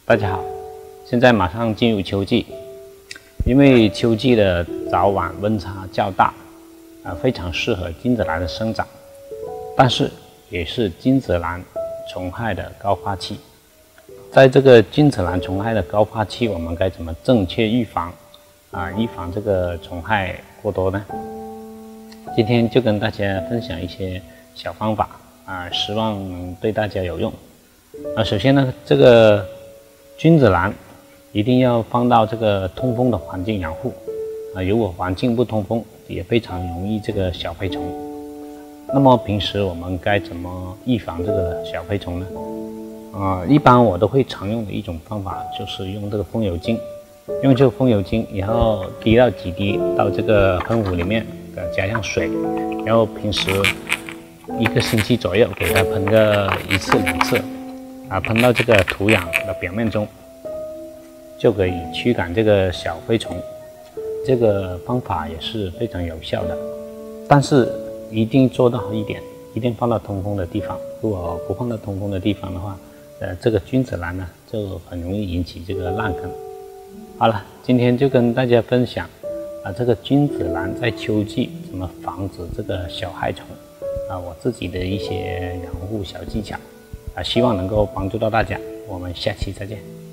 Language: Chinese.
大家好，现在马上进入秋季，因为秋季的早晚温差较大，非常适合金子兰的生长，但是也是金子兰虫害的高发期。在这个金子兰虫害的高发期，我们该怎么正确预防预防这个虫害过多呢？今天就跟大家分享一些小方法希望能对大家有用。首先呢，这个君子兰一定要放到这个通风的环境养护如果环境不通风，也非常容易这个小飞虫。那么平时我们该怎么预防这个小飞虫呢？一般我都会常用的一种方法就是用这个风油精，用这个风油精，然后滴到几滴到这个喷壶里面，加上水，然后平时1个星期左右给它喷个1次2次喷到这个土壤的表面中，就可以驱赶这个小飞虫。这个方法也是非常有效的，但是一定做到一点，一定放到通风的地方。如果不放到通风的地方的话，这个君子兰呢就很容易引起这个烂根。好了，今天就跟大家分享这个君子兰在秋季怎么防止这个小害虫我自己的一些养护小技巧希望能够帮助到大家。我们下期再见。